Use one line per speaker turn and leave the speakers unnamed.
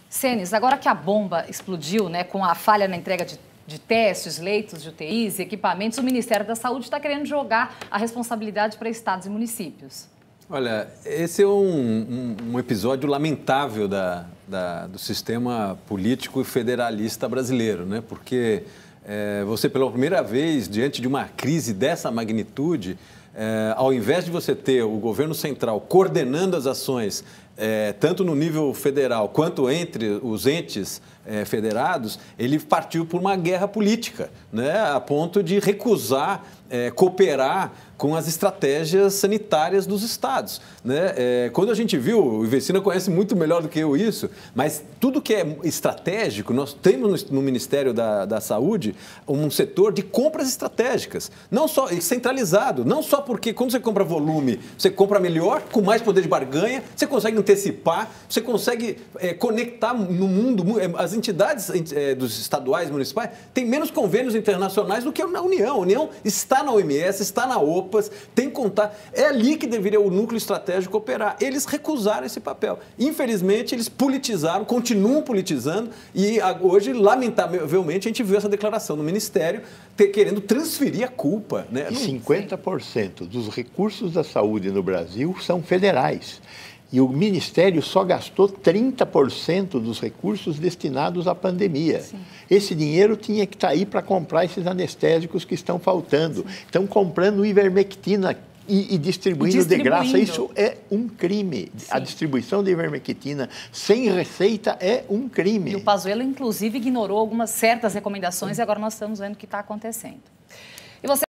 Senes, agora que a bomba explodiu, né, com a falha na entrega de testes, leitos de UTIs e equipamentos, o Ministério da Saúde está querendo jogar a responsabilidade para estados e municípios.
Olha, esse é um episódio lamentável do sistema político federalista brasileiro, né? Porque você, pela primeira vez, diante de uma crise dessa magnitude, ao invés de você ter o governo central coordenando as ações, tanto no nível federal quanto entre os entes federados, ele partiu por uma guerra política, né? A ponto de recusar cooperar com as estratégias sanitárias dos estados, né? Quando a gente viu, o Ivesina conhece muito melhor do que eu isso, mas tudo que é estratégico, nós temos no Ministério da Saúde um setor de compras estratégicas, não só centralizado, não só porque quando você compra volume, você compra melhor, com mais poder de barganha, você consegue antecipar, você consegue conectar no mundo, as entidades dos estaduais e municipais têm menos convênios internacionais do que a União. A União está na OMS, está na OPAS, tem que contar. É ali que deveria o núcleo estratégico operar. Eles recusaram esse papel. Infelizmente, eles politizaram, continuam politizando e hoje, lamentavelmente, a gente viu essa declaração no Ministério querendo transferir a culpa, né?
50% dos recursos da saúde no Brasil são federais. E o Ministério só gastou 30% dos recursos destinados à pandemia. Sim. Esse dinheiro tinha que estar aí para comprar esses anestésicos que estão faltando. Sim. Estão comprando ivermectina e distribuindo de graça. Isso é um crime. Sim. A distribuição de ivermectina sem receita é um crime.
E o Pazuello, inclusive, ignorou algumas certas recomendações e agora nós estamos vendo o que está acontecendo. E você